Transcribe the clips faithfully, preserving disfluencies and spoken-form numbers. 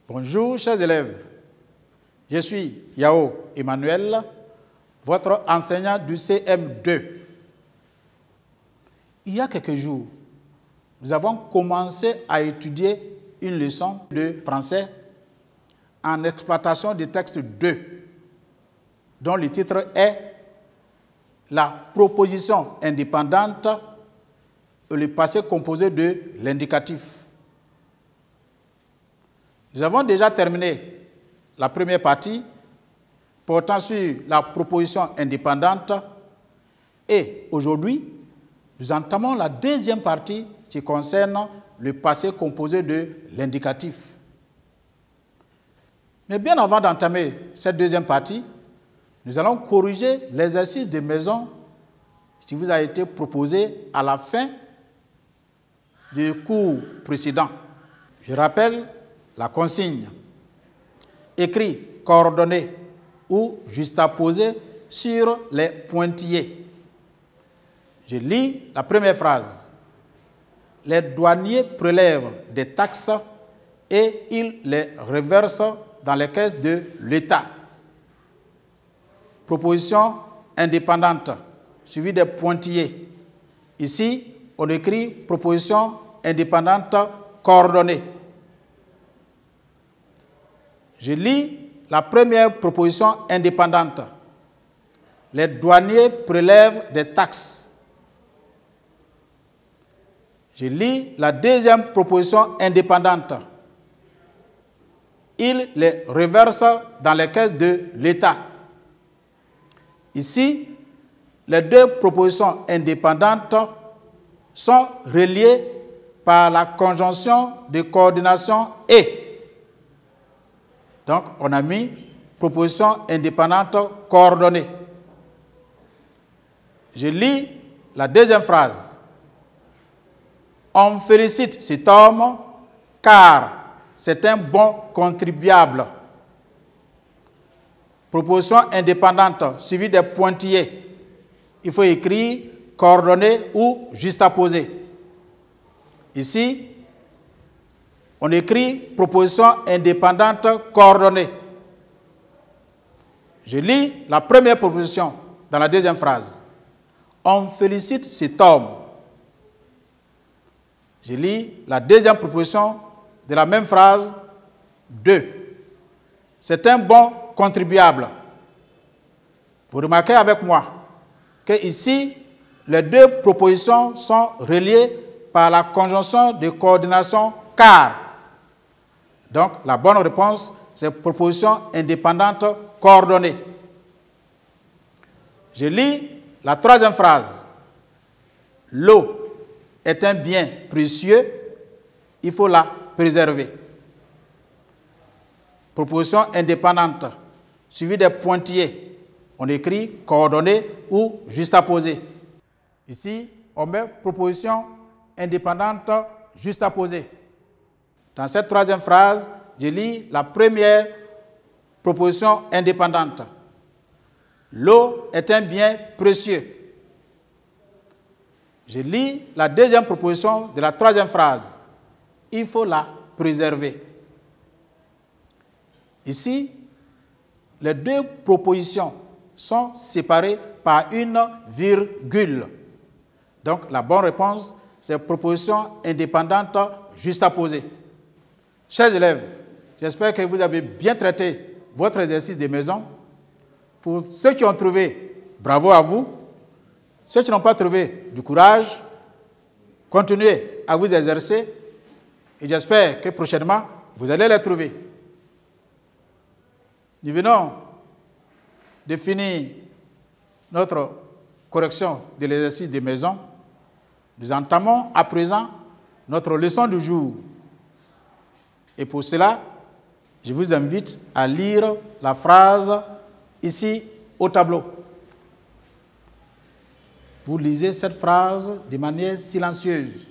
Bonjour, chers élèves. Je suis Yao Emmanuel, votre enseignant du C M deux. Il y a quelques jours, nous avons commencé à étudier une leçon de français en exploitation du texte deux, dont le titre est « La proposition indépendante et le passé composé de l'indicatif ». Nous avons déjà terminé la première partie portant sur la proposition indépendante et aujourd'hui, nous entamons la deuxième partie qui concerne le passé composé de l'indicatif. Mais bien avant d'entamer cette deuxième partie, nous allons corriger l'exercice de maison qui vous a été proposé à la fin du cours précédent. Je rappelle la consigne. Écrit, coordonné ou juxtaposé sur les pointillés. Je lis la première phrase. Les douaniers prélèvent des taxes et ils les reversent dans les caisses de l'État. Proposition indépendante, suivie des pointillés. Ici, on écrit proposition indépendante coordonnée. Je lis la première proposition indépendante. Les douaniers prélèvent des taxes. Je lis la deuxième proposition indépendante. Ils les reversent dans les caisses de l'État. Ici, les deux propositions indépendantes sont reliées par la conjonction de coordination « et ». Donc, on a mis proposition indépendante coordonnée. Je lis la deuxième phrase. On félicite cet homme car c'est un bon contribuable. Proposition indépendante suivie des pointillés. Il faut écrire coordonné ou juxtaposé. Ici, on écrit proposition indépendante coordonnée. Je lis la première proposition dans la deuxième phrase. On félicite cet homme. Je lis la deuxième proposition de la même phrase. deux. C'est un bon contribuable. Vous remarquez avec moi que ici, les deux propositions sont reliées par la conjonction de coordination car. Donc, la bonne réponse, c'est proposition indépendante coordonnée. Je lis la troisième phrase. L'eau est un bien précieux, il faut la préserver. Proposition indépendante, suivie des pointillés. On écrit coordonné ou juxtaposé. Ici, on met proposition indépendante juxtaposée. Dans cette troisième phrase, je lis la première proposition indépendante. L'eau est un bien précieux. Je lis la deuxième proposition de la troisième phrase. Il faut la préserver. Ici, les deux propositions sont séparées par une virgule. Donc, la bonne réponse, c'est proposition indépendante juxtaposée. Chers élèves, j'espère que vous avez bien traité votre exercice de maison. Pour ceux qui ont trouvé, bravo à vous. Ceux qui n'ont pas trouvé, du courage. Continuez à vous exercer. Et j'espère que prochainement, vous allez les trouver. Nous venons de finir notre correction de l'exercice de maison. Nous entamons à présent notre leçon du jour. Et pour cela, je vous invite à lire la phrase ici au tableau. Vous lisez cette phrase de manière silencieuse.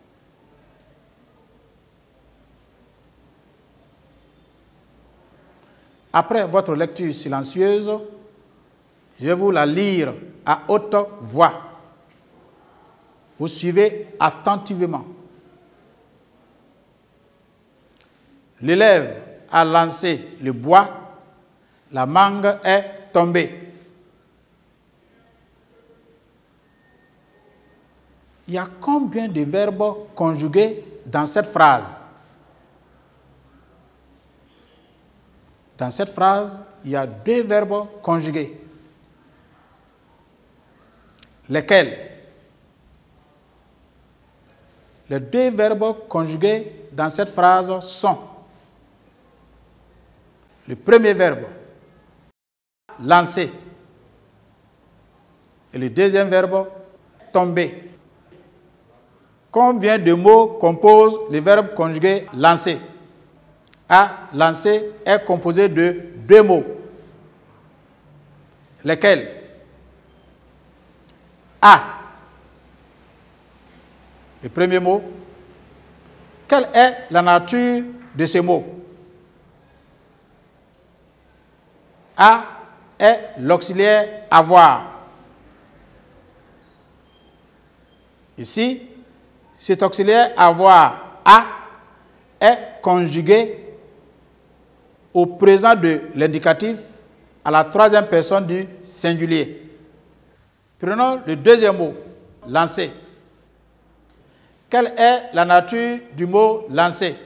Après votre lecture silencieuse, je vais vous la lire à haute voix. Vous suivez attentivement. L'élève a lancé le bois, la mangue est tombée. Il y a combien de verbes conjugués dans cette phrase? Dans cette phrase, il y a deux verbes conjugués. Lesquels? Les deux verbes conjugués dans cette phrase sont le premier verbe, lancer, et le deuxième verbe, tomber. Combien de mots composent le verbe conjugué lancer? A, lancer, est composé de deux mots. Lesquels? A, le premier mot. Quelle est la nature de ce mot? A est l'auxiliaire avoir. Ici, cet auxiliaire avoir A est conjugué au présent de l'indicatif à la troisième personne du singulier. Prenons le deuxième mot, lancer. Quelle est la nature du mot lancer?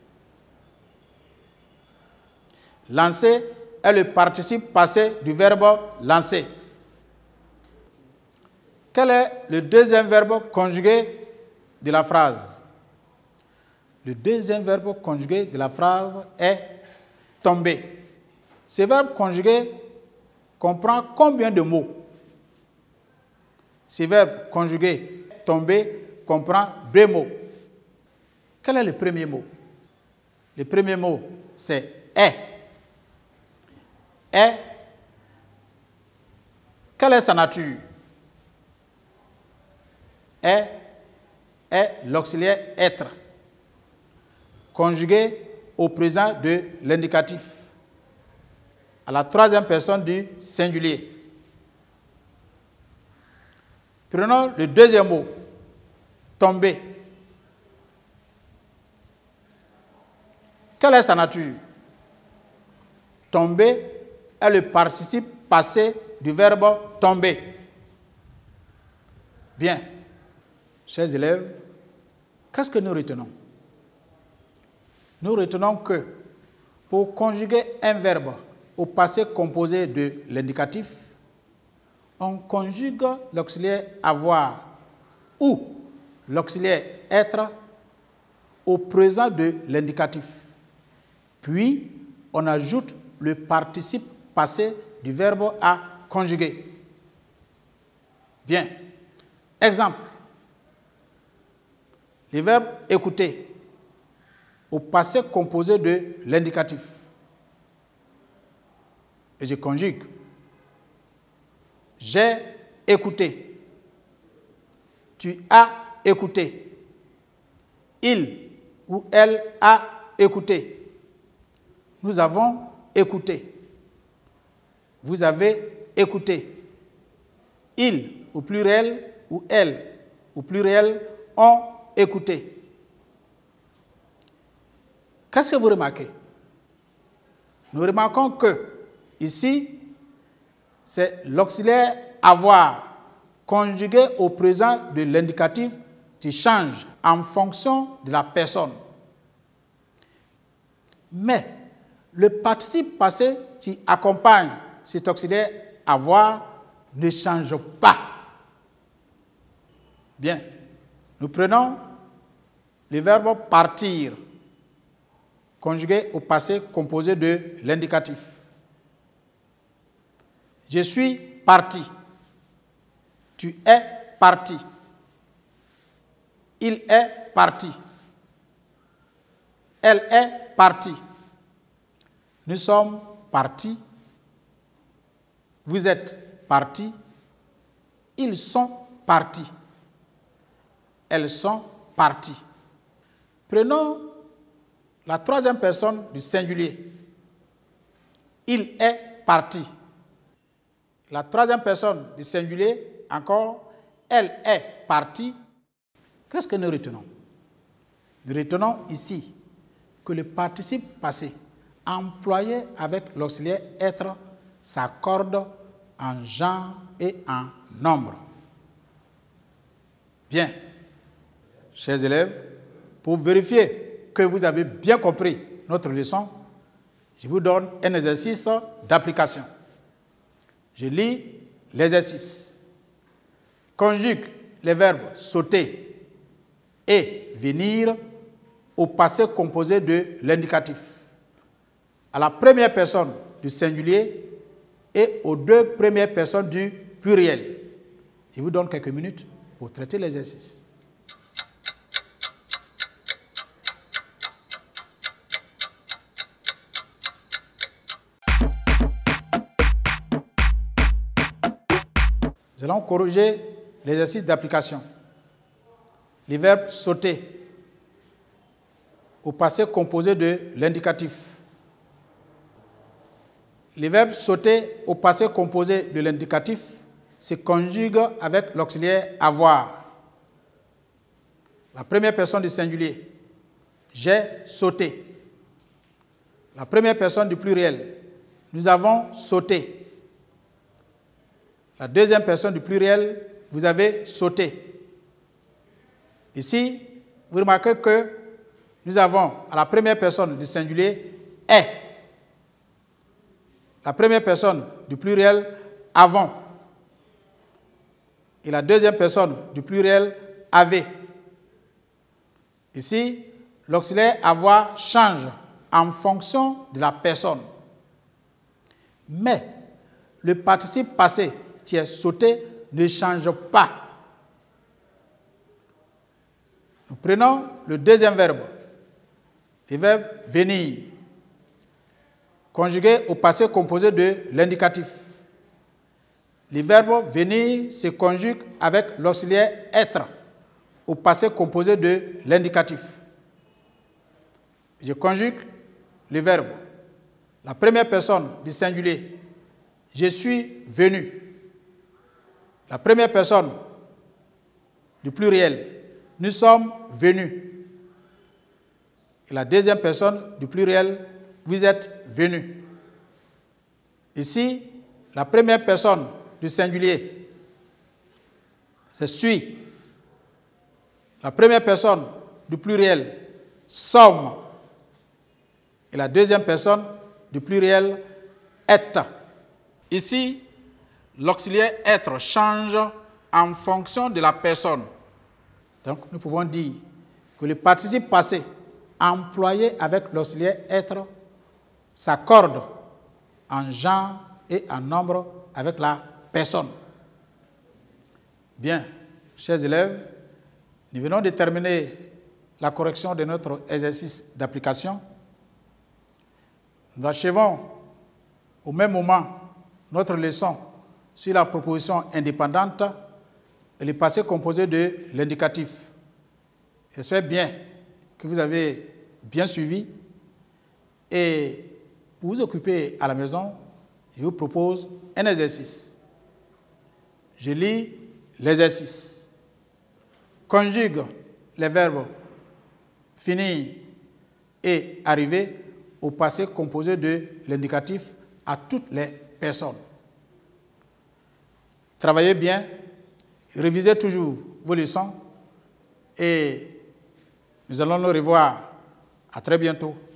Lancer est le participe passé du verbe lancer. Quel est le deuxième verbe conjugué de la phrase? Le deuxième verbe conjugué de la phrase est tomber. Ce verbe conjugué comprend combien de mots? Ce verbe conjugué tomber comprend deux mots. Quel est le premier mot? Le premier mot, c'est est. Est. Quelle est sa nature? Est est l'auxiliaire être, conjugué au présent de l'indicatif, à la troisième personne du singulier. Prenons le deuxième mot, tomber. Quelle est sa nature? Tomber est le participe passé du verbe tomber. Bien. Chers élèves, qu'est-ce que nous retenons? Nous retenons que pour conjuguer un verbe au passé composé de l'indicatif, on conjugue l'auxiliaire avoir ou l'auxiliaire être au présent de l'indicatif. Puis, on ajoute le participe passé du verbe à conjuguer. Bien. Exemple. Le verbe écouter au passé composé de l'indicatif. Et je conjugue. J'ai écouté. Tu as écouté. Il ou elle a écouté. Nous avons écouté. Vous avez écouté. Il au pluriel ou elle au pluriel ont écoutez. Qu'est-ce que vous remarquez? Nous remarquons que ici, c'est l'auxiliaire avoir conjugué au présent de l'indicatif qui change en fonction de la personne. Mais le participe passé qui accompagne cet auxiliaire avoir ne change pas. Bien. Nous prenons le verbe partir, conjugué au passé composé de l'indicatif. Je suis parti. Tu es parti. Il est parti. Elle est partie. Nous sommes partis. Vous êtes partis. Ils sont partis. Elles sont parties. Prenons la troisième personne du singulier. Il est parti. La troisième personne du singulier, encore, elle est partie. Qu'est-ce que nous retenons? Nous retenons ici que le participe passé employé avec l'auxiliaire être s'accorde en genre et en nombre. Bien, chers élèves, pour vérifier que vous avez bien compris notre leçon, je vous donne un exercice d'application. Je lis l'exercice. Conjugue les verbes sauter et venir au passé composé de l'indicatif, à la première personne du singulier et aux deux premières personnes du pluriel. Je vous donne quelques minutes pour traiter l'exercice. Nous allons corriger l'exercice d'application. Les verbes sauter au passé composé de l'indicatif. Les verbes sauter au passé composé de l'indicatif se conjuguent avec l'auxiliaire avoir. La première personne du singulier, j'ai sauté. La première personne du pluriel, nous avons sauté. La deuxième personne du pluriel, vous avez sauté. Ici, vous remarquez que nous avons à la première personne du singulier est. La première personne du pluriel avant. Et la deuxième personne du pluriel avait. Ici, l'auxiliaire avoir change en fonction de la personne. Mais le participe passé qui est sauté ne change pas. Nous prenons le deuxième verbe, le verbe venir, conjugué au passé composé de l'indicatif. Le verbe venir se conjugue avec l'auxiliaire être au passé composé de l'indicatif. Je conjugue le verbe. La première personne du singulier, je suis venu. La première personne du pluriel, nous sommes venus. Et la deuxième personne du pluriel, vous êtes venus. Ici, la première personne du singulier, c'est suis. La première personne du pluriel, sommes. Et la deuxième personne du pluriel, est. Ici, l'auxiliaire être change en fonction de la personne. Donc, nous pouvons dire que le participe passé employé avec l'auxiliaire être s'accorde en genre et en nombre avec la personne. Bien, chers élèves, nous venons de terminer la correction de notre exercice d'application. Nous achevons au même moment notre leçon sur la proposition indépendante et le passé composé de l'indicatif. J'espère bien que vous avez bien suivi et pour vous occuper à la maison, je vous propose un exercice. Je lis l'exercice. Conjugue les verbes finir et arriver au passé composé de l'indicatif à toutes les personnes. Travaillez bien, révisez toujours vos leçons et nous allons nous revoir. À très bientôt.